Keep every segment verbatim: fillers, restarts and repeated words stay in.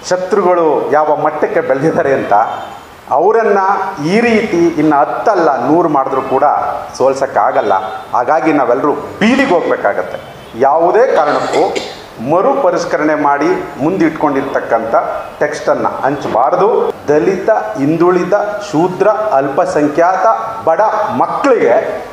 ಶತ್ರುಗಳು ಯಾವ ಮಟ್ಟಕ್ಕೆ ಬೆಳೆದಿದ್ದಾರೆ ಅಂತ ಅವರನ್ನು ಈ ರೀತಿ ಇನ್ನು ಹತ್ತಲ್ಲ ನೂರು ಮಾಡಿದ್ರೂ ಕೂಡ ಸೋಲ್ಸೋಕ್ಕಾಗಲ್ಲ. ಹಾಗಾಗಿ ನಾವೆಲ್ಲರೂ ಬೀದಿಗೆ ಹೋಗ್ಬೇಕಾಗತ್ತೆ. ಯಾವುದೇ ಕಾರಣಕ್ಕೂ ಮರು ಪರಿಷ್ಕರಣೆ ಮಾಡಿ ಮುಂದಿಟ್ಕೊಂಡಿರ್ತಕ್ಕಂಥ ಟೆಕ್ಸ್ಟನ್ನು ಹಂಚಬಾರ್ದು. ದಲಿತ, ಹಿಂದುಳಿದ, ಶೂದ್ರ, ಅಲ್ಪಸಂಖ್ಯಾತ, ಬಡ ಮಕ್ಕಳಿಗೆ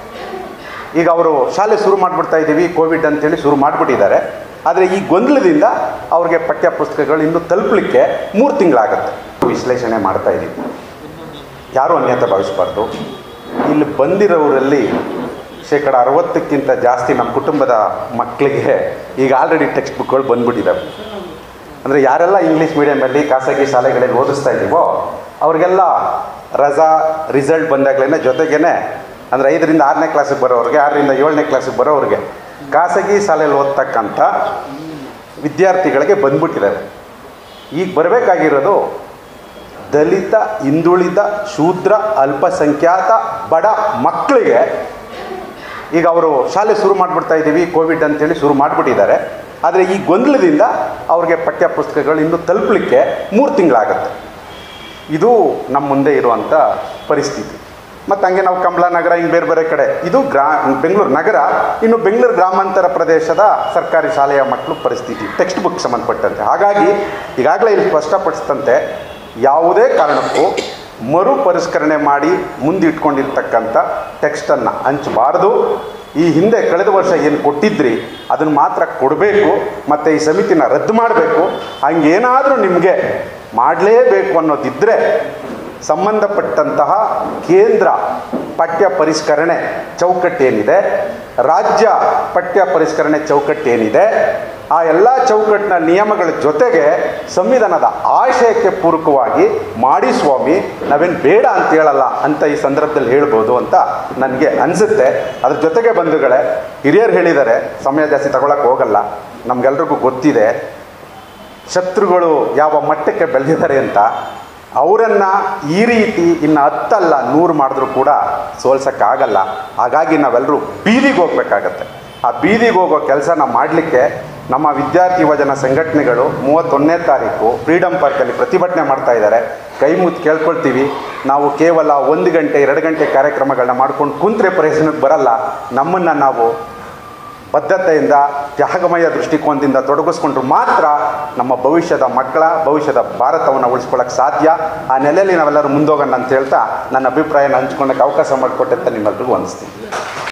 ಈಗ ಅವರು ಶಾಲೆ ಶುರು ಮಾಡಿಬಿಡ್ತಾ ಇದ್ದೀವಿ ಕೋವಿಡ್ ಅಂತೇಳಿ ಶುರು ಮಾಡಿಬಿಟ್ಟಿದ್ದಾರೆ. ಆದರೆ ಈ ಗೊಂದಲದಿಂದ ಅವ್ರಿಗೆ ಪಠ್ಯ ಪುಸ್ತಕಗಳು ಇನ್ನೂ ತಲುಪಲಿಕ್ಕೆ ಮೂರು ತಿಂಗಳಾಗುತ್ತೆ. ವಿಶ್ಲೇಷಣೆ ಮಾಡ್ತಾ ಇದ್ದೀವಿ, ಯಾರೂ ಅನ್ಯತೆ ಭಾವಿಸಬಾರ್ದು. ಇಲ್ಲಿ ಬಂದಿರೋರಲ್ಲಿ ಶೇಕಡ ಅರವತ್ತಕ್ಕಿಂತ ಜಾಸ್ತಿ ನಮ್ಮ ಕುಟುಂಬದ ಮಕ್ಕಳಿಗೆ ಈಗ ಆಲ್ರೆಡಿ ಟೆಕ್ಸ್ಟ್ ಬುಕ್ಗಳು ಬಂದ್ಬಿಟ್ಟಿದ್ದಾವೆ. ಅಂದರೆ ಯಾರೆಲ್ಲ ಇಂಗ್ಲೀಷ್ ಮೀಡಿಯಮಲ್ಲಿ ಖಾಸಗಿ ಶಾಲೆಗಳಲ್ಲಿ ಓದಿಸ್ತಾ ಇದ್ದೀವೋ ಅವ್ರಿಗೆಲ್ಲ ರಜಾ ರಿಸಲ್ಟ್ ಬಂದಾಗಲೇ ಜೊತೆಗೇ ಅಂದರೆ ಐದರಿಂದ ಆರನೇ ಕ್ಲಾಸಿಗೆ ಬರೋರಿಗೆ, ಆರರಿಂದ ಏಳನೇ ಕ್ಲಾಸಿಗೆ ಬರೋರಿಗೆ ಖಾಸಗಿ ಶಾಲೆಯಲ್ಲಿ ಓದ್ತಕ್ಕಂಥ ವಿದ್ಯಾರ್ಥಿಗಳಿಗೆ ಬಂದ್ಬಿಟ್ಟಿದ್ದಾರೆ. ಈಗ ಬರಬೇಕಾಗಿರೋದು ದಲಿತ, ಹಿಂದುಳಿದ, ಶೂದ್ರ, ಅಲ್ಪಸಂಖ್ಯಾತ, ಬಡ ಮಕ್ಕಳಿಗೆ ಈಗ ಅವರು ಶಾಲೆ ಶುರು ಮಾಡಿಬಿಡ್ತಾ ಇದ್ದೀವಿ ಕೋವಿಡ್ ಅಂತೇಳಿ ಶುರು ಮಾಡಿಬಿಟ್ಟಿದ್ದಾರೆ. ಆದರೆ ಈ ಗೊಂದಲದಿಂದ ಅವ್ರಿಗೆ ಪಠ್ಯ ಪುಸ್ತಕಗಳು ಇನ್ನೂ ತಲುಪಲಿಕ್ಕೆ ಮೂರು ತಿಂಗಳಾಗುತ್ತೆ. ಇದು ನಮ್ಮ ಮುಂದೆ ಇರುವಂಥ ಪರಿಸ್ಥಿತಿ. ಮತ್ತು ಹಂಗೆ ನಾವು ಕಮಲಾನಗರ ಹಿಂಗೆ ಬೇರೆ ಬೇರೆ ಕಡೆ, ಇದು ಗ್ರಾ ಬೆಂಗಳೂರು ನಗರ, ಇನ್ನು ಬೆಂಗಳೂರು ಗ್ರಾಮಾಂತರ ಪ್ರದೇಶದ ಸರ್ಕಾರಿ ಶಾಲೆಯ ಮಕ್ಕಳು ಪರಿಸ್ಥಿತಿ ಟೆಕ್ಸ್ಟ್ ಬುಕ್ ಸಂಬಂಧಪಟ್ಟಂತೆ. ಹಾಗಾಗಿ ಈಗಾಗಲೇ ಇಲ್ಲಿ ಸ್ಪಷ್ಟಪಡಿಸಿದಂತೆ ಯಾವುದೇ ಕಾರಣಕ್ಕೂ ಮರು ಪರಿಷ್ಕರಣೆ ಮಾಡಿ ಮುಂದಿಟ್ಕೊಂಡಿರ್ತಕ್ಕಂಥ ಟೆಕ್ಸ್ಟನ್ನು ಹಂಚಬಾರ್ದು. ಈ ಹಿಂದೆ ಕಳೆದ ವರ್ಷ ಏನು ಕೊಟ್ಟಿದ್ರಿ ಅದನ್ನು ಮಾತ್ರ ಕೊಡಬೇಕು ಮತ್ತು ಈ ಸಮಿತಿನ ರದ್ದು ಮಾಡಬೇಕು. ಹಂಗೇನಾದರೂ ನಿಮಗೆ ಮಾಡಲೇಬೇಕು ಅನ್ನೋದಿದ್ದರೆ ಸಂಬಂಧಪಟ್ಟಂತಹ ಕೇಂದ್ರ ಪಠ್ಯ ಪರಿಷ್ಕರಣೆ ಚೌಕಟ್ಟೇನಿದೆ, ರಾಜ್ಯ ಪಠ್ಯ ಪರಿಷ್ಕರಣೆ ಚೌಕಟ್ಟೇನಿದೆ, ಆ ಎಲ್ಲ ಚೌಕಟ್ಟಿನ ನಿಯಮಗಳ ಜೊತೆಗೆ ಸಂವಿಧಾನದ ಆಶಯಕ್ಕೆ ಪೂರಕವಾಗಿ ಮಾಡಿ ಸ್ವಾಮಿ, ನಾವೇನು ಬೇಡ ಅಂತ ಹೇಳಲ್ಲ ಅಂತ ಈ ಸಂದರ್ಭದಲ್ಲಿ ಹೇಳ್ಬೋದು ಅಂತ ನನಗೆ ಅನಿಸುತ್ತೆ. ಅದ್ರ ಜೊತೆಗೆ ಬಂಧುಗಳೇ, ಹಿರಿಯರು ಹೇಳಿದ್ದಾರೆ, ಸಮಯ ಜಾಸ್ತಿ ತಗೊಳಕ್ಕೆ ಹೋಗಲ್ಲ, ನಮಗೆಲ್ರಿಗೂ ಗೊತ್ತಿದೆ ಶತ್ರುಗಳು ಯಾವ ಮಟ್ಟಕ್ಕೆ ಬೆಳೆದಿದ್ದಾರೆ ಅಂತ. ಅವರನ್ನು ಈ ರೀತಿ ಇನ್ನು ಹತ್ತಲ್ಲ ನೂರು ಮಾಡಿದ್ರೂ ಕೂಡ ಸೋಲ್ಸೋಕ್ಕಾಗಲ್ಲ. ಹಾಗಾಗಿ ನಾವೆಲ್ಲರೂ ಬೀದಿಗೆ ಹೋಗ್ಬೇಕಾಗತ್ತೆ. ಆ ಬೀದಿಗೆ ಹೋಗೋ ಕೆಲಸನ ಮಾಡಲಿಕ್ಕೆ ನಮ್ಮ ವಿದ್ಯಾರ್ಥಿ ಯುವಜನ ಸಂಘಟನೆಗಳು ಮೂವತ್ತೊಂದನೇ ತಾರೀಕು ಫ್ರೀಡಮ್ ಪಾರ್ಕಲ್ಲಿ ಪ್ರತಿಭಟನೆ ಮಾಡ್ತಾ ಇದ್ದಾರೆ. ಕೈ ಮುತ್ತು ಕೇಳ್ಕೊಳ್ತೀವಿ, ನಾವು ಕೇವಲ ಒಂದು ಗಂಟೆ ಎರಡು ಗಂಟೆ ಕಾರ್ಯಕ್ರಮಗಳನ್ನ ಮಾಡ್ಕೊಂಡು ಕುಂತ್ರೆ ಪ್ರಯೋಜನಕ್ಕೆ ಬರಲ್ಲ. ನಮ್ಮನ್ನು ನಾವು ಬದ್ಧತೆಯಿಂದ, ತ್ಯಾಗಮಯ ದೃಷ್ಟಿಕೋನದಿಂದ ತೊಡಗಿಸ್ಕೊಂಡ್ರು ಮಾತ್ರ ನಮ್ಮ ಭವಿಷ್ಯದ ಮಕ್ಕಳ, ಭವಿಷ್ಯದ ಭಾರತವನ್ನು ಉಳಿಸ್ಕೊಳ್ಳೋಕ್ಕೆ ಸಾಧ್ಯ. ಆ ನೆಲೆಯಲ್ಲಿ ನಾವೆಲ್ಲರೂ ಮುಂದೋಗೋಣ ಅಂತ ಹೇಳ್ತಾ ನನ್ನ ಅಭಿಪ್ರಾಯನ ಹಂಚ್ಕೊಳ್ಳೋಕ್ಕೆ ಅವಕಾಶ ಮಾಡಿಕೊಟ್ಟೆ ಅಂತ ನಿಮ್ಮೆಲ್ಲರಿಗೂ ಅನಿಸ್ತೀನಿ.